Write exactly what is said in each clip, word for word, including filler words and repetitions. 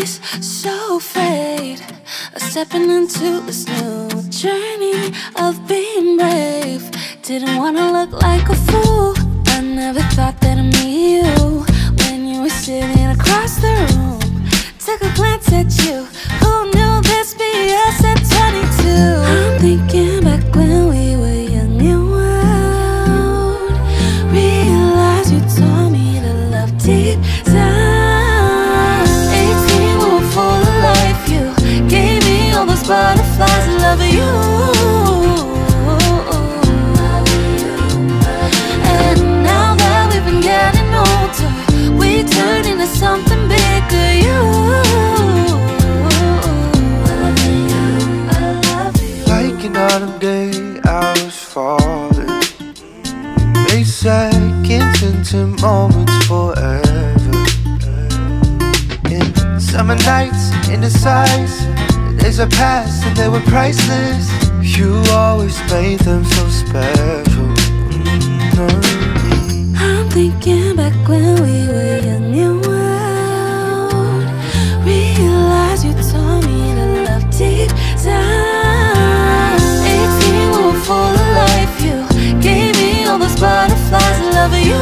eyes so afraid of stepping into this new journey of being brave. Didn't wanna look like a fool. I never thought that I'd meet you when you were sitting across the room. Took a glance at you. Who knew this be us at twenty-two? I'm thinking back when we were young and wild. Realize you taught me to love deep down. Eighteen, we were full of life. You gave me all those butterflies. I love you. And now that we've been getting older, we turn into something bigger. You. An autumn day, I was falling. Made seconds into moments forever. In summer nights, indecisive. The days are past and they were priceless. You always made them so special. Mm-hmm. I'm thinking back when we were young and wild. Realize you taught me to love deep down. Full of life, you gave me all those butterflies. I love you.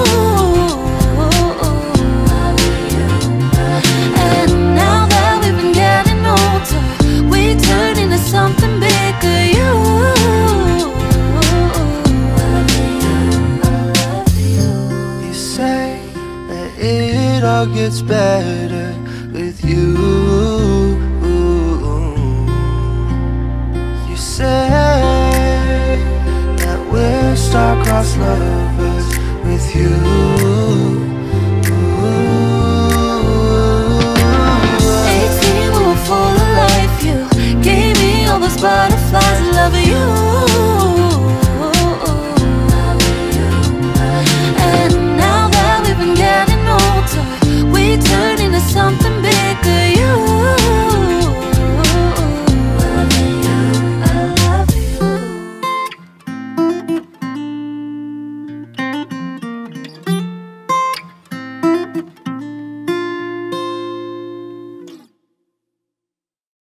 And now that we've been getting older, we turn into something bigger. You. You say that it all gets better with you. You say we're star-crossed lovers with you.